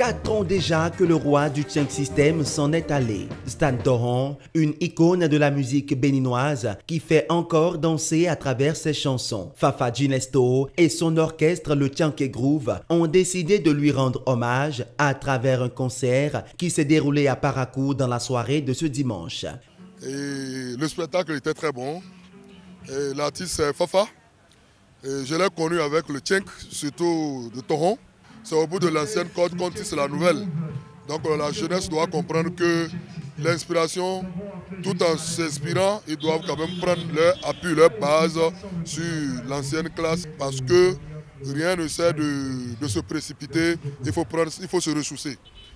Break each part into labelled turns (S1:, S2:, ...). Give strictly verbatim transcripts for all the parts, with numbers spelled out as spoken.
S1: Quatre ans déjà que le roi du Tchèque System s'en est allé. Stan Torrent, une icône de la musique béninoise qui fait encore danser à travers ses chansons. Fafa Ginesto et son orchestre le Tchèque Groove ont décidé de lui rendre hommage à travers un concert qui s'est déroulé à Parakou dans la soirée de ce dimanche.
S2: Et le spectacle était très bon. L'artiste c'est Fafa. Et je l'ai connu avec le Tchèque, surtout de Torrent. C'est au bout de l'ancienne corde qu'on tisse la nouvelle. Donc la jeunesse doit comprendre que l'inspiration, tout en s'inspirant, ils doivent quand même prendre leur appui, leur base sur l'ancienne classe parce que rien ne sert de, de se précipiter, il faut, prendre, il faut se ressourcer.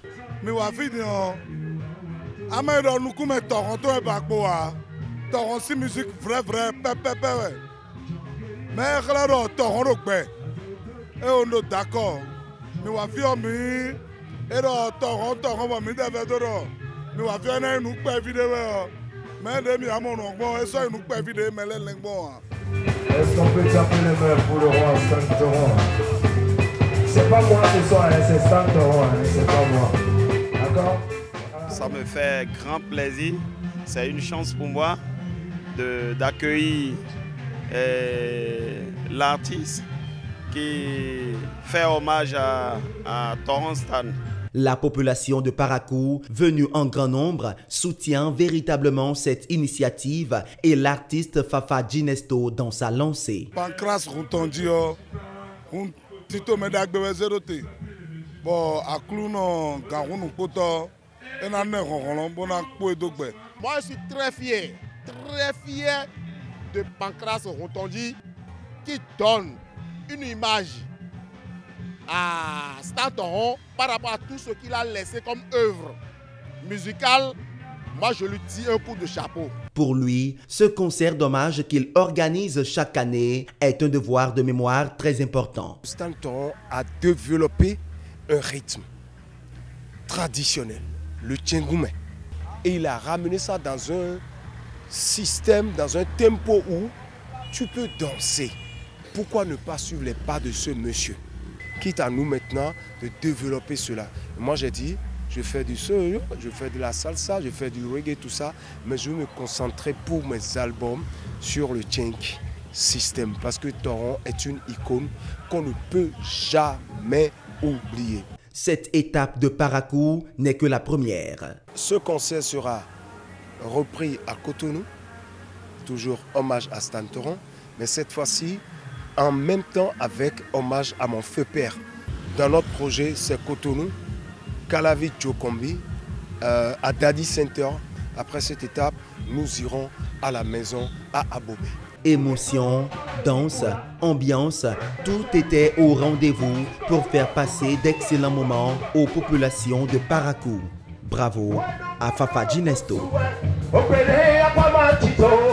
S3: Torrent musique vraie vraie pépé mais claro Torrent et on est d'accord mais on va mi et Torrent Torrent va mi devant mais on va faire nous pas vidéo mais demi à mon bon et ça nous pas vidéo mais les lingbon.
S4: Est-ce qu'on peut taper les mains pour le roi Stan Torrent? C'est pas moi ce soir, c'est Stan Torrent, c'est pas moi. D'accord?
S5: Ça me fait grand plaisir, c'est une chance pour moi d'accueillir euh, l'artiste qui fait hommage à, à Torrent Stan.
S1: La population de Parakou, venue en grand nombre, soutient véritablement cette initiative et l'artiste Fafa Ginesto dans sa lancée.
S3: Pancras Rontondio, Tito Medagbe Zerote, bon, à Clounon, Garounou Poto, et Nané Ronron, Bonakpo et Dogbe.
S6: Moi, je suis très fier. Très fier de Pancras Rontondi qui donne une image à Stan Torrent par rapport à tout ce qu'il a laissé comme œuvre musicale. Moi, je lui dis un coup de chapeau.
S1: Pour lui, ce concert d'hommage qu'il organise chaque année est un devoir de mémoire très important.
S7: Stan Torrent a développé un rythme traditionnel, le tchengoumé, et il a ramené ça dans un système, dans un tempo où tu peux danser. Pourquoi ne pas suivre les pas de ce monsieur? Quitte à nous maintenant de développer cela. Moi j'ai dit, je fais du soul, je fais de la salsa, je fais du reggae, tout ça, mais je vais me concentrer pour mes albums sur le Tchèque System parce que Torrent est une icône qu'on ne peut jamais oublier.
S1: Cette étape de Parakou n'est que la première.
S7: Ce concert sera repris à Cotonou, toujours hommage à Stan Torrent, mais cette fois-ci en même temps avec hommage à mon feu père. Dans notre projet, c'est Cotonou, Calavi Djokombi, euh, à Dadi Center. Après cette étape, nous irons à la maison à Abobé.
S1: Émotion, danse, ambiance, tout était au rendez-vous pour faire passer d'excellents moments aux populations de Parakou. Bravo à Fafa Ginesto.